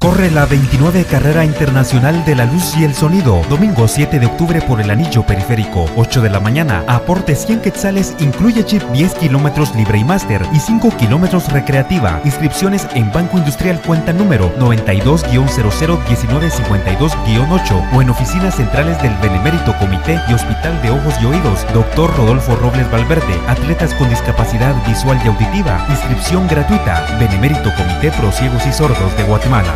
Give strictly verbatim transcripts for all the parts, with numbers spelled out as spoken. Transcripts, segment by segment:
Corre la veintinueve Carrera Internacional de la Luz y el Sonido, domingo siete de octubre por el Anillo Periférico, ocho de la mañana, aporte cien quetzales, incluye chip diez kilómetros libre y máster y cinco kilómetros recreativa. Inscripciones en Banco Industrial cuenta número noventa y dos guion cero cero diecinueve cincuenta y dos guion ocho o en oficinas centrales del Benemérito Comité y Hospital de Ojos y Oídos, doctor Rodolfo Robles Valverde, atletas con discapacidad visual y auditiva, inscripción gratuita, Benemérito Comité Pro Ciegos y Sordos de Guatemala.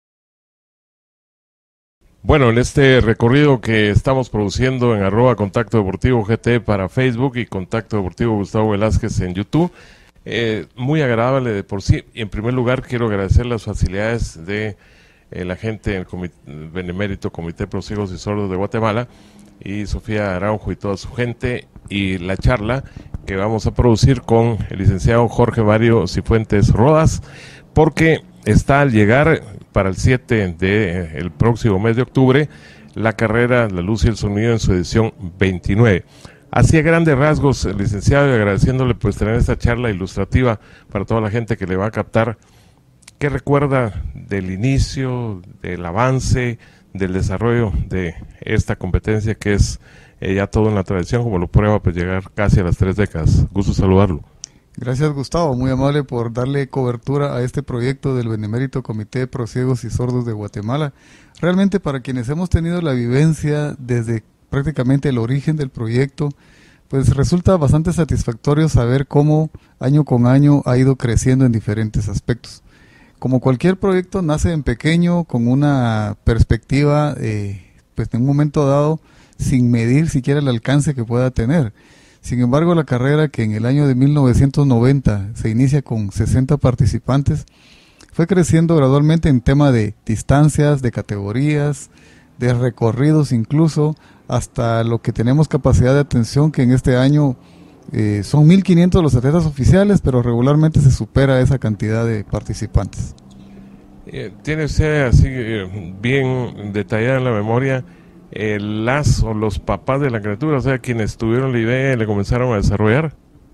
Bueno, en este recorrido que estamos produciendo en arroba Contacto Deportivo G T para Facebook y Contacto Deportivo Gustavo Velázquez en YouTube, eh, muy agradable de por sí. Y en primer lugar quiero agradecer las facilidades de eh, la gente del comité, Benemérito Comité Pro Ciegos y Sordos de Guatemala y Sofía Araujo y toda su gente, y la charla que vamos a producir con el licenciado Jorge Mario Cifuentes Rodas, porque está al llegar para el siete del próximo mes de octubre la carrera La Luz y el Sonido en su edición veintinueve. Así a grandes rasgos, licenciado, y agradeciéndole pues tener esta charla ilustrativa para toda la gente que le va a captar, ¿qué recuerda del inicio, del avance, del desarrollo de esta competencia que es eh, ya todo en la tradición, como lo prueba pues llegar casi a las tres décadas? Gusto saludarlo. Gracias, Gustavo, muy amable por darle cobertura a este proyecto del Benemérito Comité Pro Ciegos y Sordos de Guatemala. Realmente, para quienes hemos tenido la vivencia desde prácticamente el origen del proyecto, pues resulta bastante satisfactorio saber cómo año con año ha ido creciendo en diferentes aspectos. Como cualquier proyecto, nace en pequeño, con una perspectiva, eh, pues en un momento dado, sin medir siquiera el alcance que pueda tener. Sin embargo, la carrera, que en el año de mil novecientos noventa se inicia con sesenta participantes, fue creciendo gradualmente en tema de distancias, de categorías, de recorridos incluso, hasta lo que tenemos capacidad de atención, que en este año eh, son mil quinientos los atletas oficiales, pero regularmente se supera esa cantidad de participantes. Eh, ¿Tiene usted así eh, bien detallada en la memoria Eh, las o los papás de la criatura, o sea, quienes tuvieron la idea y le comenzaron a desarrollar?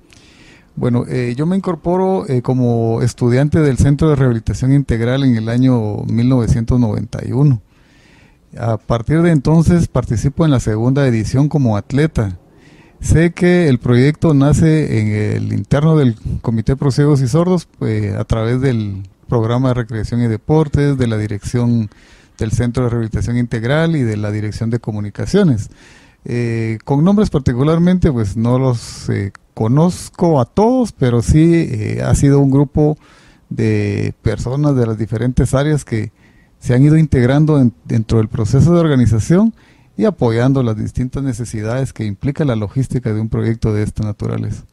Bueno, eh, yo me incorporo eh, como estudiante del Centro de Rehabilitación Integral en el año mil novecientos noventa y uno. A partir de entonces participo en la segunda edición como atleta. Sé que el proyecto nace en el interno del Comité Pro Ciegos y Sordos, pues, a través del programa de recreación y deportes, de la dirección del Centro de Rehabilitación Integral y de la Dirección de Comunicaciones. Eh, con nombres particularmente, pues no los eh, conozco a todos, pero sí eh, ha sido un grupo de personas de las diferentes áreas que se han ido integrando en, dentro del proceso de organización y apoyando las distintas necesidades que implica la logística de un proyecto de esta naturaleza.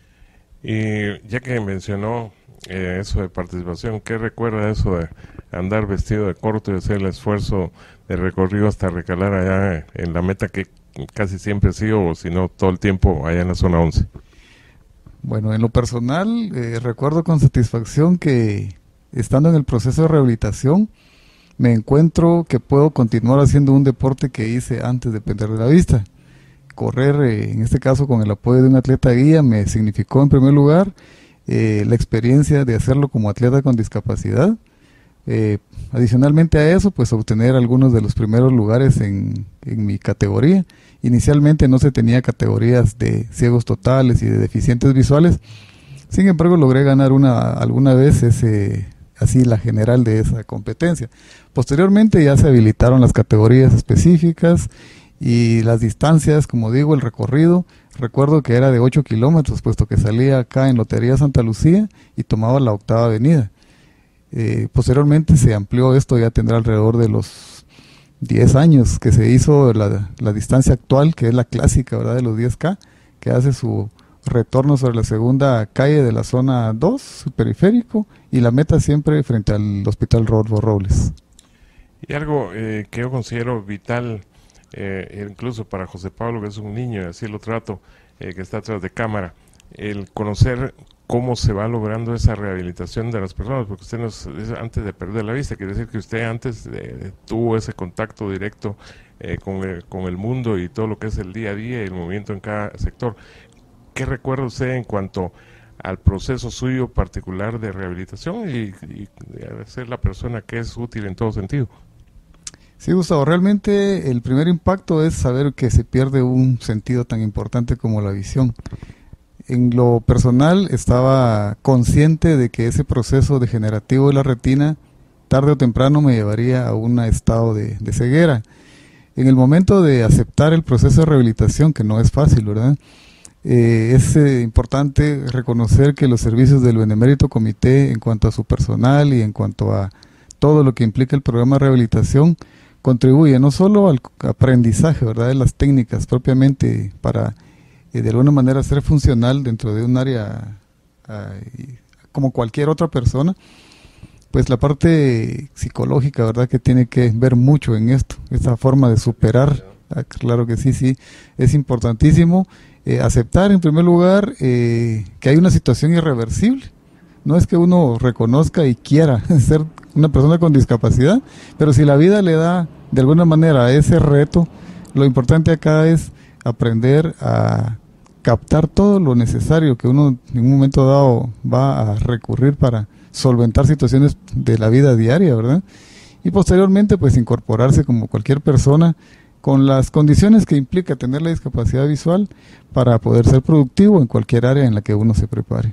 Y ya que mencionó eh, eso de participación, ¿qué recuerda eso de andar vestido de corto y hacer el esfuerzo de recorrido hasta recalar allá en la meta, que casi siempre ha sido, o si no todo el tiempo, allá en la zona once? Bueno, en lo personal, eh, recuerdo con satisfacción que estando en el proceso de rehabilitación, me encuentro que puedo continuar haciendo un deporte que hice antes de perder la vista. Correr, eh, en este caso con el apoyo de un atleta guía, me significó en primer lugar eh, la experiencia de hacerlo como atleta con discapacidad. Eh, adicionalmente a eso, pues obtener algunos de los primeros lugares en, en mi categoría. Inicialmente no se tenía categorías de ciegos totales y de deficientes visuales, sin embargo logré ganar una alguna vez ese, así la general de esa competencia. Posteriormente ya se habilitaron las categorías específicas y las distancias, como digo, el recorrido. Recuerdo que era de ocho kilómetros, puesto que salía acá en Lotería Santa Lucía y tomaba la octava avenida. Eh, posteriormente se amplió esto, ya tendrá alrededor de los diez años que se hizo la, la distancia actual, que es la clásica, ¿verdad?, de los diez K, que hace su retorno sobre la segunda calle de la zona dos, periférico, y la meta siempre frente al Hospital Rodolfo Robles. Y algo eh, que yo considero vital, eh, incluso para José Pablo, que es un niño, y así lo trato, eh, que está atrás de cámara, el conocer cómo se va logrando esa rehabilitación de las personas, porque usted no es, es antes de perder la vista, quiere decir que usted antes eh, tuvo ese contacto directo eh, con, el, con el mundo y todo lo que es el día a día y el movimiento en cada sector. ¿Qué recuerda usted en cuanto al proceso suyo particular de rehabilitación y, y, y ser la persona que es útil en todo sentido. Sí, Gustavo, realmente el primer impacto es saber que se pierde un sentido tan importante como la visión. En lo personal estaba consciente de que ese proceso degenerativo de la retina tarde o temprano me llevaría a un estado de, de ceguera. En el momento de aceptar el proceso de rehabilitación, que no es fácil, ¿verdad? Eh, es eh, importante reconocer que los servicios del Benemérito Comité en cuanto a su personal y en cuanto a todo lo que implica el programa de rehabilitación contribuye no solo al aprendizaje, ¿verdad?, de las técnicas propiamente para eh, de alguna manera ser funcional dentro de un área eh, como cualquier otra persona, pues la parte psicológica, ¿verdad?, que tiene que ver mucho en esto, esta forma de superar. Ah, claro que sí, sí, es importantísimo eh, aceptar en primer lugar eh, que hay una situación irreversible. No es que uno reconozca y quiera ser una persona con discapacidad, pero si la vida le da de alguna manera ese reto, lo importante acá es aprender a captar todo lo necesario que uno en un momento dado va a recurrir para solventar situaciones de la vida diaria, ¿verdad? Y posteriormente pues incorporarse como cualquier persona con las condiciones que implica tener la discapacidad visual para poder ser productivo en cualquier área en la que uno se prepare.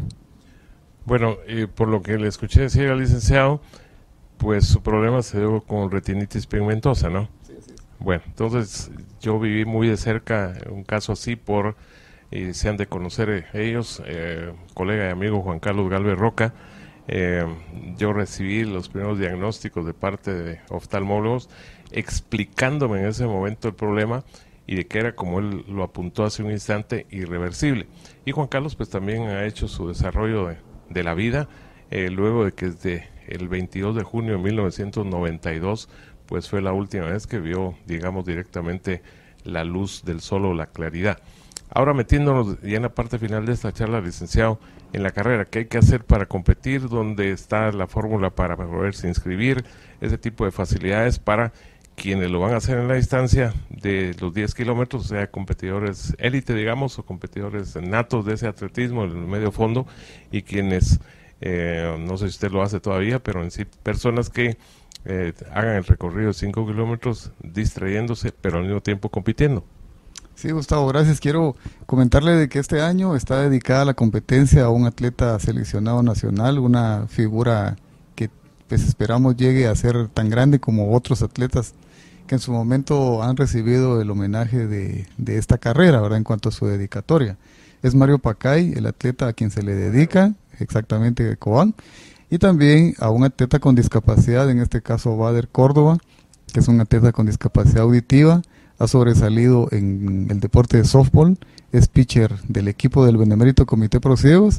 Bueno, y por lo que le escuché decir al licenciado, pues su problema se dio con retinitis pigmentosa, ¿no? Sí, sí. Bueno, entonces yo viví muy de cerca un caso así por, y se han de conocer eh, ellos, eh, colega y amigo Juan Carlos Galvez Roca. Eh, yo recibí los primeros diagnósticos de parte de oftalmólogos explicándome en ese momento el problema y de que era, como él lo apuntó hace un instante, irreversible. Y Juan Carlos pues también ha hecho su desarrollo de, de la vida, eh, luego de que desde el veintidós de junio de mil novecientos noventa y dos pues fue la última vez que vio, digamos, directamente la luz del sol o la claridad. Ahora metiéndonos ya en la parte final de esta charla, licenciado, en la carrera, ¿qué hay que hacer para competir? ¿Dónde está la fórmula para poderse inscribir? Ese tipo de facilidades para quienes lo van a hacer en la distancia de los diez kilómetros, sea competidores élite, digamos, o competidores natos de ese atletismo, el medio fondo, y quienes, eh, no sé si usted lo hace todavía, pero en sí, personas que eh, hagan el recorrido de cinco kilómetros distrayéndose, pero al mismo tiempo compitiendo. Sí, Gustavo, gracias. Quiero comentarle de que este año está dedicada la competencia a un atleta seleccionado nacional, una figura que pues esperamos llegue a ser tan grande como otros atletas que en su momento han recibido el homenaje de, de esta carrera, ¿verdad?, en cuanto a su dedicatoria. Es Mario Pacay, el atleta a quien se le dedica, exactamente de Cobán, y también a un atleta con discapacidad, en este caso Bader Córdoba, que es un atleta con discapacidad auditiva, ha sobresalido en el deporte de softball, es pitcher del equipo del Benemérito Comité Pro Ciegos.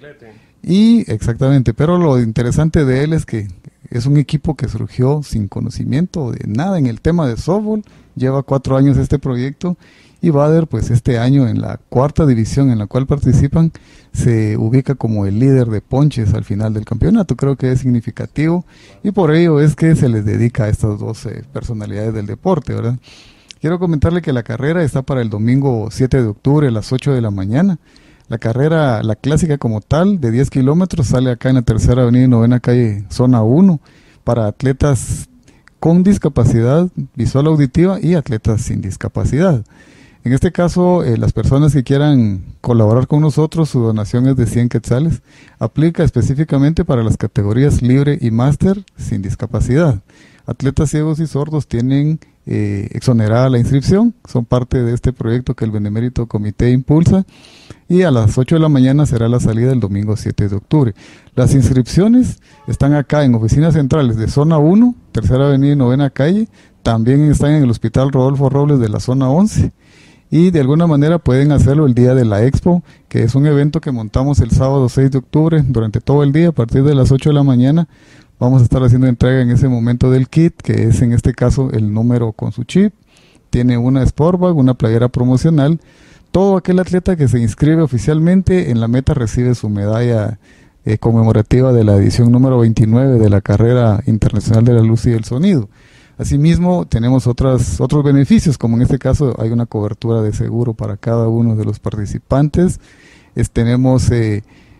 Y exactamente, pero lo interesante de él es que es un equipo que surgió sin conocimiento de nada en el tema de softball, lleva cuatro años este proyecto, y Bader pues este año en la cuarta división en la cual participan se ubica como el líder de ponches al final del campeonato. Creo que es significativo y por ello es que se les dedica a estas dos eh, personalidades del deporte, ¿verdad? Quiero comentarle que la carrera está para el domingo siete de octubre a las ocho de la mañana. La carrera, la clásica como tal, de diez kilómetros, sale acá en la tercera avenida y novena calle, zona uno, para atletas con discapacidad visual auditiva y atletas sin discapacidad. En este caso, eh, las personas que quieran colaborar con nosotros, su donación es de cien quetzales. Aplica específicamente para las categorías libre y máster sin discapacidad. Atletas ciegos y sordos tienen eh, exonerada la inscripción, son parte de este proyecto que el Benemérito Comité impulsa, y a las ocho de la mañana será la salida el domingo siete de octubre. Las inscripciones están acá en oficinas centrales de zona uno, tercera avenida y novena calle, también están en el Hospital Rodolfo Robles de la zona once, y de alguna manera pueden hacerlo el día de la Expo, que es un evento que montamos el sábado seis de octubre durante todo el día a partir de las ocho de la mañana. Vamos a estar haciendo entrega en ese momento del kit, que es en este caso el número con su chip. Tiene una sport bag, una playera promocional. Todo aquel atleta que se inscribe oficialmente en la meta recibe su medalla eh, conmemorativa de la edición número veintinueve de la Carrera Internacional de la Luz y el Sonido. Asimismo, tenemos otras, otros beneficios, como en este caso hay una cobertura de seguro para cada uno de los participantes. Es, tenemos... Eh,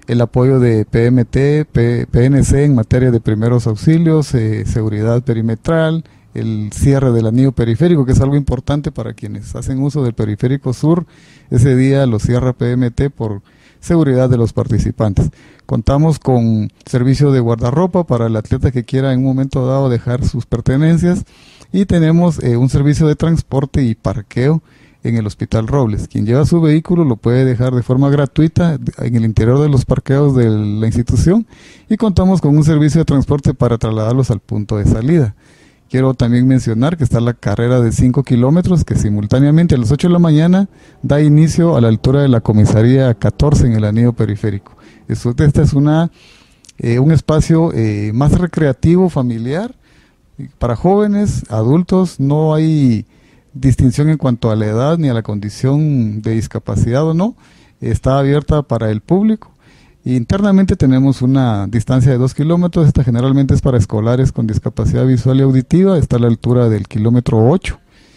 el apoyo de P M T, P N C en materia de primeros auxilios, eh, seguridad perimetral, el cierre del anillo periférico, que es algo importante para quienes hacen uso del periférico sur. Ese día lo cierra P M T por seguridad de los participantes. Contamos con servicio de guardarropa para el atleta que quiera en un momento dado dejar sus pertenencias, y tenemos eh, un servicio de transporte y parqueo en el Hospital Robles. Quien lleva su vehículo lo puede dejar de forma gratuita en el interior de los parqueos de la institución, y contamos con un servicio de transporte para trasladarlos al punto de salida. Quiero también mencionar que está la carrera de cinco kilómetros, que simultáneamente a las ocho de la mañana da inicio a la altura de la comisaría catorce en el anillo periférico. Esto, esta es una, eh, un espacio eh, más recreativo, familiar, para jóvenes, adultos. No hay distinción en cuanto a la edad ni a la condición de discapacidad o no. Está abierta para el público. Internamente tenemos una distancia de dos kilómetros. Esta generalmente es para escolares con discapacidad visual y auditiva. Está a la altura del kilómetro ocho,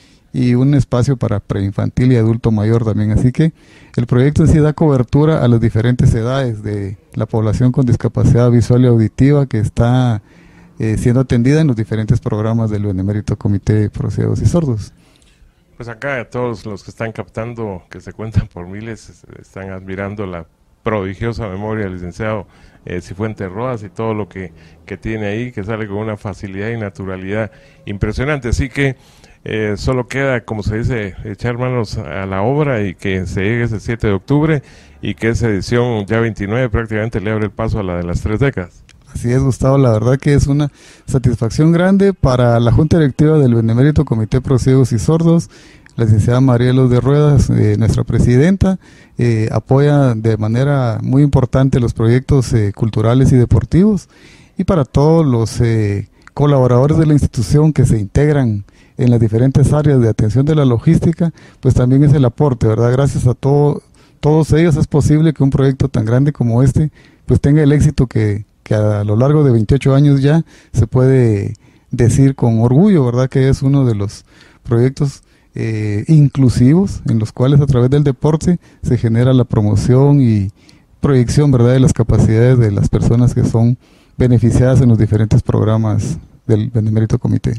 y un espacio para preinfantil y adulto mayor también. Así que el proyecto en sí da cobertura a las diferentes edades de la población con discapacidad visual y auditiva que está eh, siendo atendida en los diferentes programas del Benemérito Comité Pro Ciegos y Sordos. Pues acá todos los que están captando, que se cuentan por miles, están admirando la prodigiosa memoria del licenciado eh, Cifuentes Rodas y todo lo que, que tiene ahí, que sale con una facilidad y naturalidad impresionante. Así que eh, solo queda, como se dice, echar manos a la obra y que se llegue ese siete de octubre, y que esa edición ya veintinueve prácticamente le abre el paso a la de las tres décadas. Así es, Gustavo, la verdad que es una satisfacción grande para la Junta Directiva del Benemérito Comité Pro Ciegos y Sordos. La licenciada María Luz de Ruedas, eh, nuestra presidenta, eh, apoya de manera muy importante los proyectos eh, culturales y deportivos, y para todos los eh, colaboradores de la institución que se integran en las diferentes áreas de atención de la logística, pues también es el aporte, ¿verdad? Gracias a todo, todos ellos es posible que un proyecto tan grande como este pues tenga el éxito que, que a lo largo de veintiocho años ya se puede decir con orgullo, ¿verdad? Que es uno de los proyectos Eh, inclusivos, en los cuales a través del deporte se genera la promoción y proyección, ¿verdad?, de las capacidades de las personas que son beneficiadas en los diferentes programas del Benemérito Comité.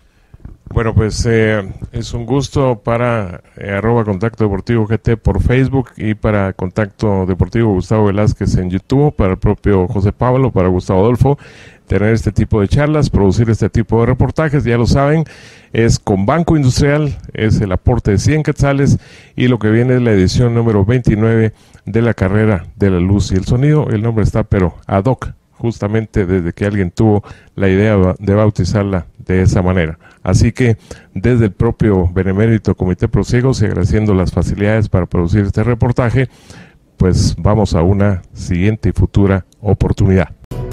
Bueno, pues eh, es un gusto para eh, arroba Contacto Deportivo G T por Facebook, y para Contacto Deportivo Gustavo Velázquez en YouTube, para el propio José Pablo, para Gustavo Adolfo, tener este tipo de charlas, producir este tipo de reportajes. Ya lo saben, es con Banco Industrial, es el aporte de cien quetzales, y lo que viene es la edición número veintinueve de la carrera de la luz y el sonido. El nombre está pero ad hoc, justamente desde que alguien tuvo la idea de bautizarla de esa manera. Así que desde el propio Benemérito Comité Pro Ciegos, y agradeciendo las facilidades para producir este reportaje, pues vamos a una siguiente y futura oportunidad.